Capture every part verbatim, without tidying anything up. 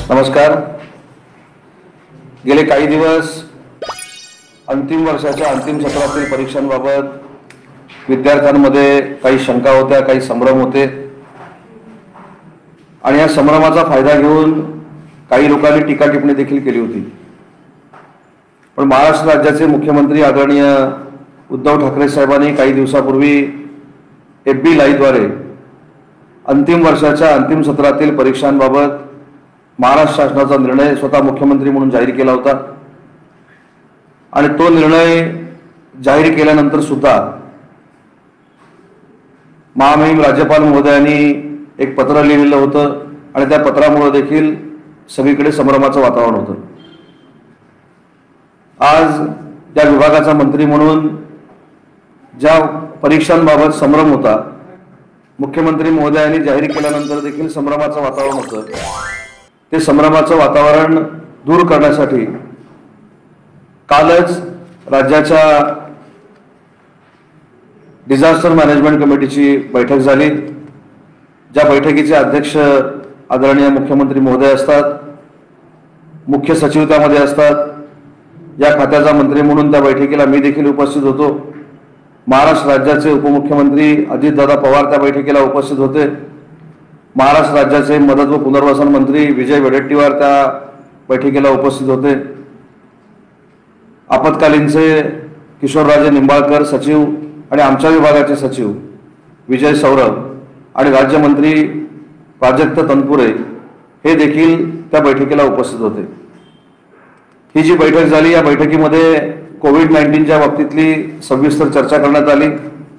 नमस्कार। गेले काही दिवस अंतिम वर्षाच्या अंतिम सत्रातील परीक्षांबाबत विद्यार्थ्यांमध्ये काही शंका होत्या, काही संभ्रम होते आणि या संभ्रमाचा फायदा घेऊन काही लोकांनी टीका टिप्पणी देखील केली होती। पण महाराष्ट्र राज्याचे मुख्यमंत्री आदरणीय उद्धव ठाकरे साहेबांनी काही दिवसापूर्वी एफ बी लाईव्हद्वारे अंतिम वर्षाच्या अंतिम सत्रातील परीक्षांबाबत महाराष्ट्र शासनाचा निर्णय स्वतः मुख्यमंत्री म्हणून जाहीर केला होता आणि तो निर्णय जाहीर केल्यानंतर सुद्धा महामहिम राज्यपाल महोदयांनी एक पत्र लिहिलेलं होतं आणि त्या पत्रामुळे देखील सगळीकडे संभ्रमाचं वातावरण होतं। आज त्या विभागाचा मंत्री म्हणून ज्या परीक्षांबाबत संभ्रम होता, मुख्यमंत्री महोदयांनी जाहीर केल्यानंतर देखील संभ्रमाचं वातावरण होतं, ते संभ्रमाचं वातावरण दूर करण्यासाठी कालच राज्याच्या डिझास्टर मॅनेजमेंट कमिटीची बैठक झाली। ज्या बैठकीचे अध्यक्ष आदरणीय मुख्यमंत्री महोदय असतात, मुख्य सचिव त्यामध्ये असतात। या खात्याचा मंत्री म्हणून त्या बैठकीला मी देखील उपस्थित होतो। महाराष्ट्र राज्याचे उपमुख्यमंत्री अजितदादा पवार त्या बैठकीला उपस्थित होते। महाराष्ट्र राज्याचे मदत व पुनर्वसन मंत्री विजय वडेट्टीवार त्या बैठकीला उपस्थित होते। आपत्कालीनचे किशोरराजे निंबाळकर सचिव आणि आमच्या विभागाचे सचिव विजय सौरभ आणि राज्यमंत्री प्राजक्त तनपुरे हे देखील त्या बैठकीला उपस्थित होते। ही जी बैठक झाली, या बैठकीमध्ये कोविड नाईन्टीनच्या बाबतीतली सविस्तर चर्चा करण्यात आली।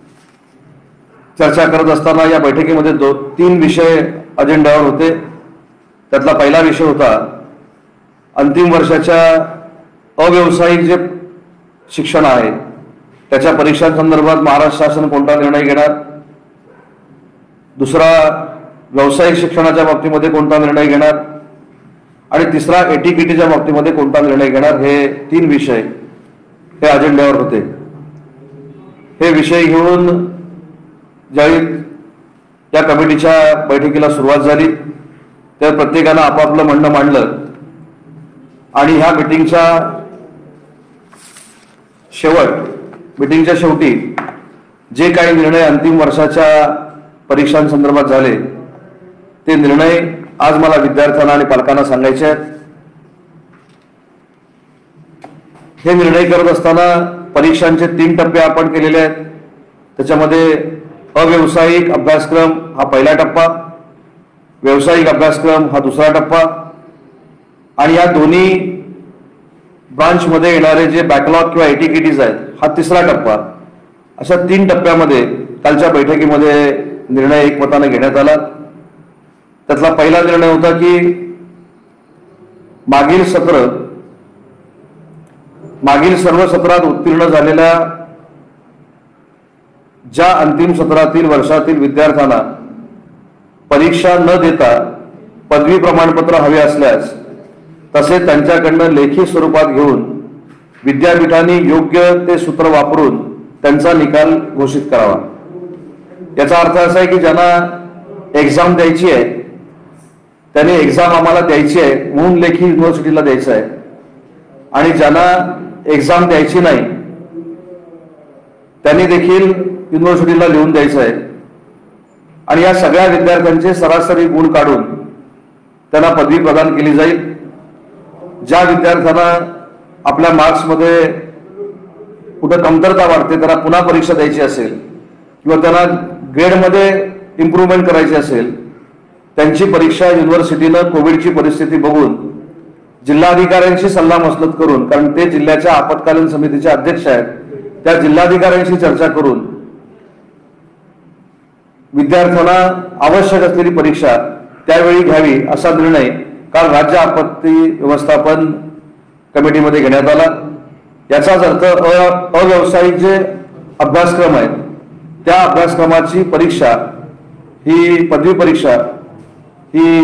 चर्चा करत असताना या बैठकीमध्ये दो तीन विषय अजेंड्यावर होते। त्यातला पहिला विषय होता अंतिम वर्षाच्या अव्यावसायिक जे शिक्षण आहे त्याच्या परीक्षांसंदर्भात महाराष्ट्र शासन कोणता निर्णय घेणार, दुसरा व्यावसायिक शिक्षणाच्या बाबतीमध्ये कोणता निर्णय घेणार आणि तिसरा एटीकेटीच्या बाबतीमध्ये कोणता निर्णय घेणार, हे तीन विषय हे अजेंड्यावर होते। हे विषय घेऊन ज्यावेळी या कमिटीच्या बैठकीला सुरुवात झाली त्या प्रत्येकानं आपापलं म्हणणं मांडलं आणि ह्या मीटिंगच्या शेवट मीटिंगच्या शेवटी जे काही निर्णय अंतिम वर्षाच्या परीक्षांसंदर्भात झाले ते निर्णय आज मला विद्यार्थ्यांना आणि पालकांना सांगायचे आहेत। हे निर्णय करत असताना परीक्षांचे तीन टप्पे आपण केलेले आहेत। त्याच्यामध्ये अव्यावसायिक अभ्यासक्रम हा पहिला टप्पा, व्यावसायिक अभ्यासक्रम हा दुसरा टप्पा आणि या दोन्ही ब्रांचमध्ये येणारे जे बॅकलॉग किंवा एटीकेटीज आहेत हा तिसरा टप्पा, अशा तीन टप्प्यामध्ये कालच्या बैठकीमध्ये निर्णय एकमताने घेण्यात आला। त्यातला पहिला निर्णय होता की मागील सत्र मागील सर्व सत्रात उत्तीर्ण झालेल्या ज्या अंतिम सत्रातील वर्षातील विद्यार्थ्यांना परीक्षा न देता पदवी प्रमाणपत्र हवे असल्यास तसे त्यांच्याकडनं लेखी स्वरूपात घेऊन विद्यापीठांनी योग्य ते सूत्र वापरून त्यांचा निकाल घोषित करावा। याचा अर्थ असा आहे की ज्यांना एक्झाम द्यायची आहे त्यांनी एक्झाम आम्हाला द्यायची आहे म्हणून लेखी युनिव्हर्सिटीला द्यायचं आहे आणि ज्यांना एक्झाम द्यायची नाही त्यांनी देखील युनिव्हर्सिटीला लिहून द्यायचं आहे आणि या सगळ्या विद्यार्थ्यांचे सरासरी गुण काढून त्यांना पदवी प्रदान केली जाईल। ज्या विद्यार्थ्यांना आपल्या मार्क्समध्ये कुठं कमतरता वाटते त्यांना पुन्हा परीक्षा द्यायची असेल किंवा त्यांना ग्रेडमध्ये इम्प्रूव्हमेंट करायची असेल त्यांची परीक्षा युनिव्हर्सिटीनं कोविडची परिस्थिती बघून जिल्हाधिकाऱ्यांशी सल्लामसलत करून, कारण ते जिल्ह्याच्या आपत्कालीन समितीचे अध्यक्ष आहेत, त्या जिल्हाधिकाऱ्यांशी चर्चा करून विद्यार्थ्यांना आवश्यक असलेली परीक्षा त्यावेळी घ्यावी असा निर्णय काल राज्य आपत्ती व्यवस्थापन कमिटीमध्ये घेण्यात आला। याचाच अर्थ अव्यावसायिक जे अभ्यासक्रम आहेत त्या अभ्यासक्रमाची परीक्षा ही पदवी परीक्षा ही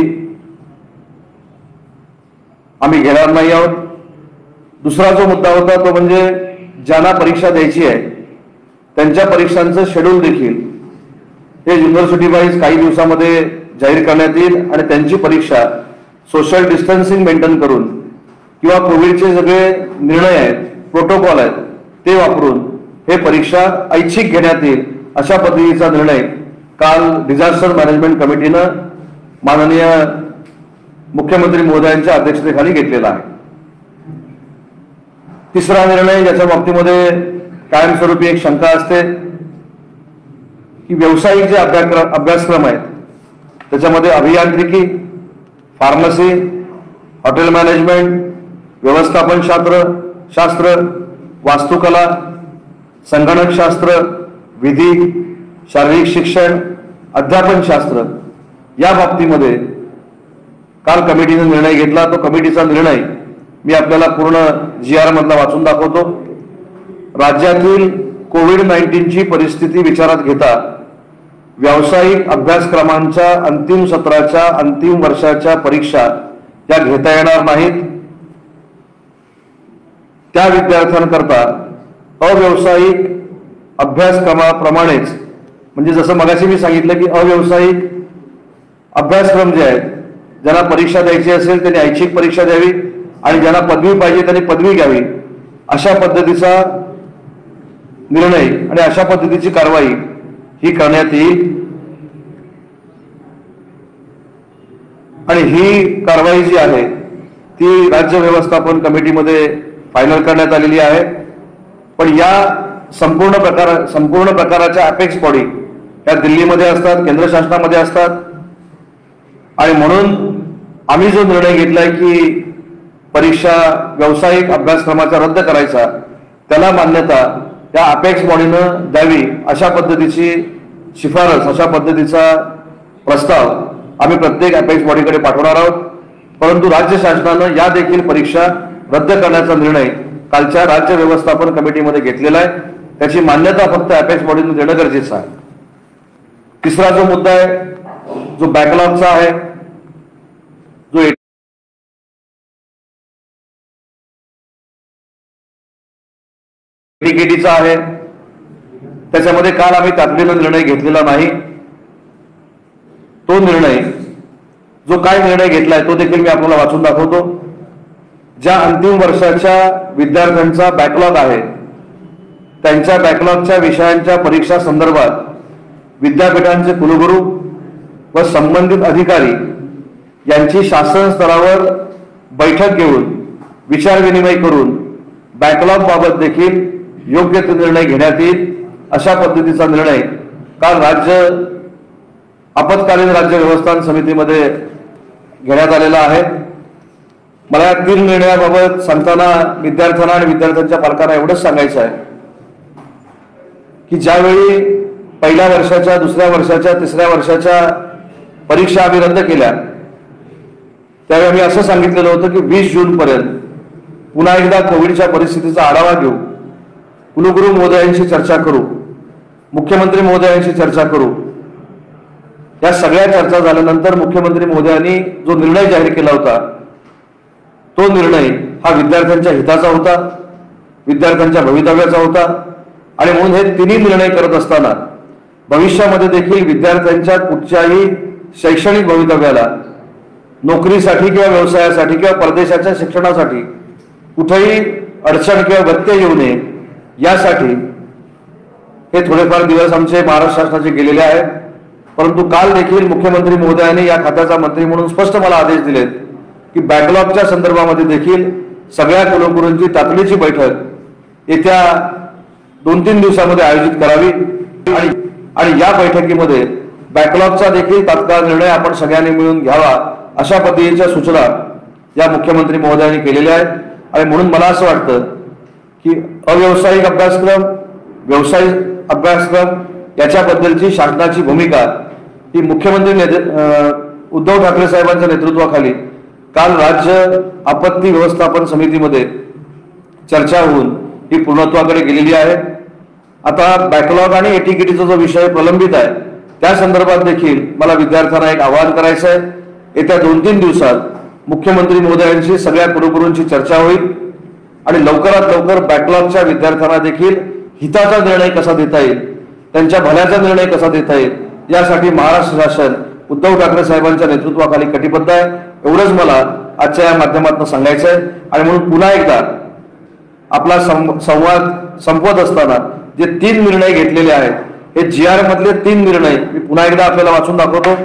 आम्ही घेणार नाही आहोत। दुसरा जो मुद्दा होता तो म्हणजे ज्यांना परीक्षा द्यायची आहे त्यांच्या परीक्षांचं शेड्यूल देखील हे युनिव्हर्सिटी वाईज काही दिवसामध्ये जाहीर करण्यात येईल आणि त्यांची परीक्षा सोशल डिस्टन्सिंग मेंटेन करून किंवा कोविडचे सगळे निर्णय आहेत, प्रोटोकॉल आहेत, ते वापरून हे परीक्षा ऐच्छिक घेण्यात येईल अशा पद्धतीचा निर्णय काल डिझास्टर मॅनेजमेंट कमिटीनं माननीय मुख्यमंत्री महोदयांच्या अध्यक्षतेखाली घेतलेला आहे. तिसरा निर्णय ज्याच्या बाबतीमध्ये कायमस्वरूपी एक शंका असते की व्यावसायिक जे अभ्यासक्रम अभ्यासक्रम आहेत त्याच्यामध्ये अभियांत्रिकी, फार्मसी, हॉटेल मॅनेजमेंट, व्यवस्थापन शास्त्र शास्त्र वास्तुकला, संगणकशास्त्र, विधी, शारीरिक शिक्षण, अध्यापन शास्त्र या बाबतीमध्ये काल कमिटीने निर्णय घेतला. तो कमिटीचा निर्णय मी आपल्याला पूर्ण जी आर मधला वाचून दाखवतो. राज्यातील कोविड नाईन्टीनची परिस्थिती विचारात घेता व्यावसायिक अभ्यासक्रमांच्या अंतिम सत्राच्या अंतिम वर्षाच्या परीक्षा त्या घेता येणार नाहीत. त्या विद्यार्थ्यांकरता अव्यावसायिक अभ्यासक्रमाप्रमाणेच, म्हणजे जसं मगाशी मी सांगितलं की अव्यावसायिक अभ्यासक्रम जे आहेत, ज्यांना परीक्षा द्यायची असेल त्यांनी ऐच्छिक परीक्षा द्यावी आणि ज्यांना पदवी पाहिजे त्यांनी पदवी घ्यावी, अशा पद्धतीचा निर्णय आणि अशा पद्धतीची कारवाई ही करण्यात येईल. आणि ही कारवाई जी आहे ती राज्य व्यवस्थापन कमिटीमध्ये फायनल करण्यात आलेली आहे. पण या संपूर्ण प्रकार संपूर्ण प्रकाराच्या अपेक्स बॉडी या दिल्लीमध्ये असतात, केंद्र शासनामध्ये असतात. आणि म्हणून आम्ही जो निर्णय घेतलाय की परीक्षा व्यावसायिक अभ्यासक्रमाचा रद्द करायचा, त्याला मान्यता त्या अपेक्स बॉडीनं द्यावी अशा पद्धतीची शिफारस, अशा पद्धतीचा प्रस्ताव आम्ही प्रत्येक अपेक्स बॉडीकडे पाठवणार आहोत. परंतु राज्य शासनानं या देखील परीक्षा रद्द करण्याचा निर्णय कालच्या राज्य व्यवस्थापन कमिटीमध्ये घेतलेला आहे. त्याची मान्यता फक्त अपेक्स बॉडीनं देणं गरजेचं आहे. तिसरा जो मुद्दा आहे, जो बॅकलॉगचा आहे, जो टीकेटीचा आहे, त्याच्यामध्ये काल आम्ही तातडीनं निर्णय घेतलेला नाही. तो निर्णय, जो काय निर्णय घेतलाय तो देखील मी आपल्याला वाचून दाखवतो. ज्या अंतिम वर्षाच्या विद्यार्थ्यांचा बॅकलॉग आहे त्यांच्या बॅकलॉगच्या विषयांच्या परीक्षा संदर्भात विद्यापीठांचे कुलगुरू व संबंधित अधिकारी यांची शासन स्तरावर बैठक घेऊन विचारविनिमय करून बॅकलॉग बाबत देखील योग्य ते निर्णय घेण्यात येईल अशा पद्धतीचा निर्णय काल राज्य आपत्कालीन राज्य व्यवस्थापन समितीमध्ये घेण्यात आलेला आहे. मला या तीन निर्णयाबाबत सांगताना विद्यार्थ्यांना आणि विद्यार्थ्यांच्या पालकांना एवढंच सांगायचं आहे की ज्यावेळी पहिल्या वर्षाच्या, दुसऱ्या वर्षाच्या, तिसऱ्या वर्षाच्या परीक्षा आम्ही रद्द केल्या त्यावेळी आम्ही असं सांगितलेलं होतं की वीस जून पर्यंत पुन्हा एकदा कोविडच्या परिस्थितीचा आढावा घेऊ, कुलगुरू महोदयांशी चर्चा करू, मुख्यमंत्री महोदयांशी चर्चा करू. या सगळ्या चर्चा झाल्यानंतर मुख्यमंत्री महोदयांनी जो निर्णय जाहीर केला होता तो निर्णय हा विद्यार्थ्यांच्या हिताचा होता, विद्यार्थ्यांच्या भवितव्याचा होता. आणि म्हणून हे तिन्ही निर्णय करत असताना भविष्यामध्ये देखील विद्यार्थ्यांच्या कुठच्याही शैक्षणिक भवितव्याला, नोकरीसाठी किंवा व्यवसायासाठी किंवा परदेशाच्या शिक्षणासाठी कुठेही अडचण किंवा व्यत्यय येऊ नये यासाठी हे थोडेफार दिवस आमचे महाराष्ट्र शासनाचे गेलेले आहेत. परंतु काल देखील मुख्यमंत्री महोदयांनी या खात्याचा मंत्री म्हणून स्पष्ट मला आदेश दिलेत की बॅकलॉगच्या संदर्भामध्ये देखील सगळ्या कुलगुरूंची तातडीची बैठक येत्या दोन तीन दिवसामध्ये आयोजित करावी आणि आणि या बैठकीमध्ये बॅकलॉगचा देखील तात्काळ निर्णय आपण सगळ्यांनी मिळून घ्यावा अशा पद्धतीच्या सूचना या मुख्यमंत्री महोदयांनी केलेल्या आहेत. आणि म्हणून मला असं वाटतं की अव्यावसायिक अभ्यासक्रम, व्यावसायिक अभ्यासक्रम याच्याबद्दलची शासनाची भूमिका ही मुख्यमंत्री उद्धव ठाकरे साहेबांच्या नेतृत्वाखाली काल राज्य आपत्ती व्यवस्थापन समितीमध्ये चर्चा होऊन ही पूर्णत्वाकडे गेलेली आहे. आता बॅकलॉग आणि एटीकेटीचा जो विषय प्रलंबित आहे त्या संदर्भात देखील मला विद्यार्थ्यांना एक आवाहन करायचं आहे. येत्या दोन तीन दिवसात मुख्यमंत्री महोदयांशी सगळ्या कुलगुरूंची चर्चा होईल आणि लवकरात लवकर बॅकलॉगच्या विद्यार्थ्यांना देखील हिताचा निर्णय कसा देता येईल, त्यांच्या भल्याचा निर्णय कसा देता येईल यासाठी महाराष्ट्र शासन उद्धव ठाकरे साहेबांच्या नेतृत्वाखाली कटिबद्ध आहे. एवढंच मला आजच्या या माध्यमातून सांगायचं आहे। आणि म्हणून पुन्हा एकदा आपला संवाद संपवत असताना जे तीन निर्णय घेतलेले आहेत हे जी आर मधले तीन निर्णय मी पुन्हा एकदा आपल्याला वाचून दाखवतो।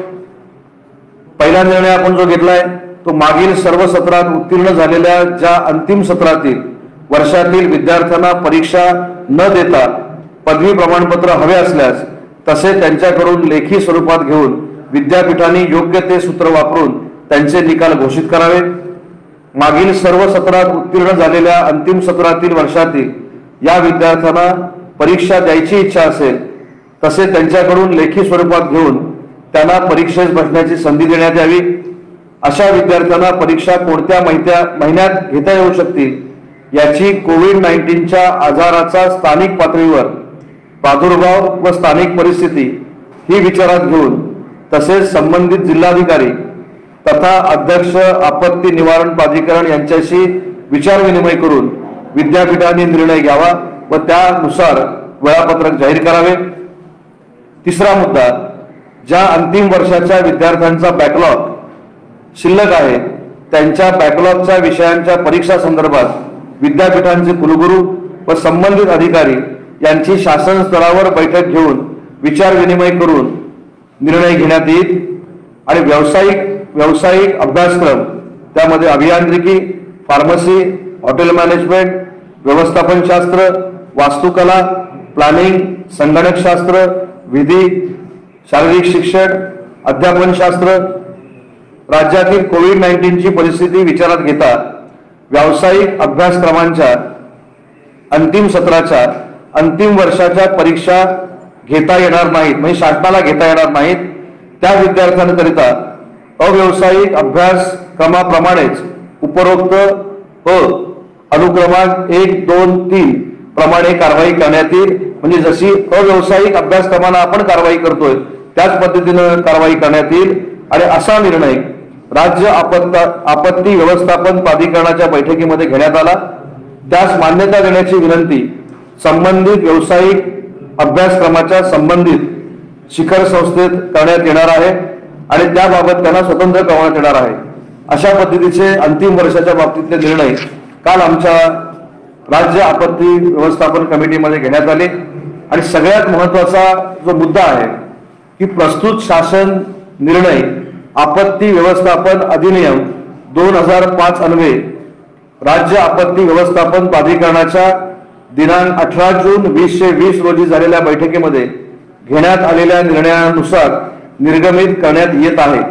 पहिला निर्णय आपण जो घेतलाय तो मागील सर्व सत्रात उत्तीर्ण झालेल्या ज्या अंतिम सत्रातील वर्षातील विद्यार्थ्यांना परीक्षा न देता पदवी प्रमाणपत्र हवे असल्यास तसे त्यांच्याकडून लेखी स्वरूपात घेऊन विद्यापीठांनी योग्य ते सूत्र वापरून त्यांचे निकाल घोषित करावे। मागील सर्व सत्रात उत्तीर्ण झालेल्या अंतिम सत्रातील वर्षातील या विद्यार्थ्यांना परीक्षा द्यायची इच्छा असेल तसे त्यांच्याकडून लेखी स्वरूपात घेऊन त्यांना परीक्षेस बसण्याची संधी देण्यात यावी। अशा विद्यार्थ्यांना परीक्षा कोणत्या महिन्यात घेता येऊ शकतील याची कोविड नाईन्टीनच्या आजाराचा स्थानिक पातळीवर प्रादुर्भाव व स्थानिक परिस्थिती ही विचारात घेऊन तसेच संबंधित जिल्हाधिकारी तथा अध्यक्ष आपत्ती निवारण प्राधिकरण यांच्याशी विचारविनिमय करून विद्यापीठांनी निर्णय घ्यावा व त्यानुसार वेळापत्रक जाहीर करावे। तिसरा मुद्दा, ज्या अंतिम वर्षाच्या विद्यार्थ्यांचा बॅकलॉग शिल्लक आहे त्यांच्या बॅकलॉगच्या विषयांच्या परीक्षा संदर्भात विद्यापीठांचे कुलगुरू व संबंधित अधिकारी यांची शासन स्तरावर बैठक घेऊन विचारविनिमय करून निर्णय घेण्यात येईल। आणि व्यावसायिक व्यावसायिक अभ्यासक्रम त्यामध्ये अभियांत्रिकी, फार्मसी, हॉटेल मॅनेजमेंट, व्यवस्थापनशास्त्र, वास्तुकला, प्लॅनिंग, संगणकशास्त्र, विधी, शारीरिक शिक्षण, अध्यापनशास्त्र राज्यातील कोविड नाईन्टीनची परिस्थिती विचारात घेता व्यावसायिक अभ्यासक्रमांच्या अंतिम सत्राच्या अंतिम वर्षाच्या परीक्षा घेता येणार नाहीत, म्हणजे शासनाला घेता येणार नाहीत। त्या विद्यार्थ्यांकरिता अव्यावसायिक अभ्यासक्रमाप्रमाणेच उपरोक्त अ अनुक्रमांक एक दोन तीन प्रमाणे कारवाई करण्यात येईल। म्हणजे जशी अव्यावसायिक अभ्यासक्रमांना आपण कारवाई करतोय त्याच पद्धतीनं कारवाई करण्यात येईल। आणि असा निर्णय राज्य आपत्ती आपत्ती व्यवस्थापन प्राधिकरणाच्या बैठकीमध्ये घेण्यात आला। त्यास मान्यता देण्याची विनंती संबंधित व्यावसायिक अभ्यासक्रमाच्या संबंधित शिखर संस्थेत करण्यात येणार आहे आणि त्याबाबत त्यांना स्वतंत्र कळवण्यात येणार आहे। अशा पद्धतीचे अंतिम वर्षाच्या बाबतीतले निर्णय काल आमच्या राज्य आपत्ती व्यवस्थापन कमिटीमध्ये घेण्यात आले। आणि सगळ्यात महत्त्वाचा जो मुद्दा आहे की प्रस्तुत शासन निर्णय आपत्ती व्यवस्थापन अधिनियम दोन हजार पाच अन्वये राज्य आपत्ती व्यवस्थापन प्राधिकरणाच्या दिनांक अठरा जून वीसशे वीस रोजी झालेल्या बैठकीमध्ये घेण्यात आलेल्या निर्णयानुसार निर्गमित करण्यात येत आहे।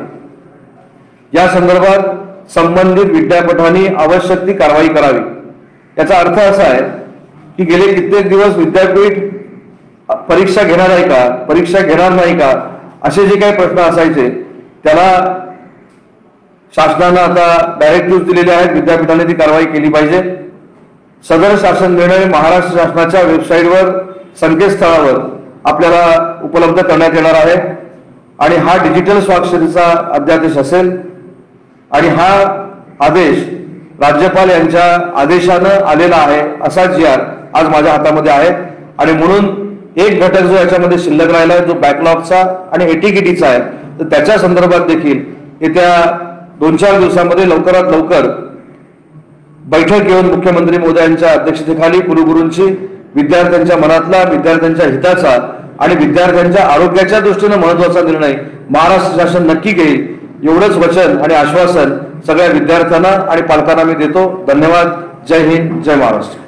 या संदर्भात संबंधित विद्यापीठांनी आवश्यक ती कारवाई करावी। याचा अर्थ असा आहे की गेले कित्येक दिवस विद्यापीठ परीक्षा घेणार आहे का, परीक्षा घेणार नाही का, असे जे काही प्रश्न असायचे त्याला शासनाने आता डायरेक्टिव्ह दिलेले आहेत, विद्यापीठाने ती कारवाई केली पाहिजे। सदर शासन निर्णय महाराष्ट्र शासनाच्या वेबसाईटवर संकेतस्थळावर आपल्याला उपलब्ध करण्यात येणार आहे आणि हा डिजिटल स्वाक्षरीचा अध्यादेश असेल। आणि हा आदेश राज्यपाल यांच्या आदेशानं आलेला आहे असा जी आर आज माझ्या हातामध्ये आहे। आणि म्हणून एक घटक जो याच्यामध्ये शिल्लक राहिला आहे जो बॅकलॉगचा आणि एटीकेटीचा आहे तर त्याच्या संदर्भात देखील येत्या दोन चार दिवसांमध्ये लवकरात लवकर बैठक घेऊन मुख्यमंत्री महोदयांच्या अध्यक्षतेखाली कुलगुरूंची विद्यार्थ्यांच्या मनातला, विद्यार्थ्यांच्या हिताचा आणि विद्यार्थ्यांच्या आरोग्याच्या दृष्टीने महत्त्वाचा निर्णय महाराष्ट्र शासन नक्की घेईल एवढंच वचन आणि आश्वासन सगळ्या विद्यार्थ्यांना आणि पालकांना मी देतो। धन्यवाद। जय हिंद, जय महाराष्ट्र।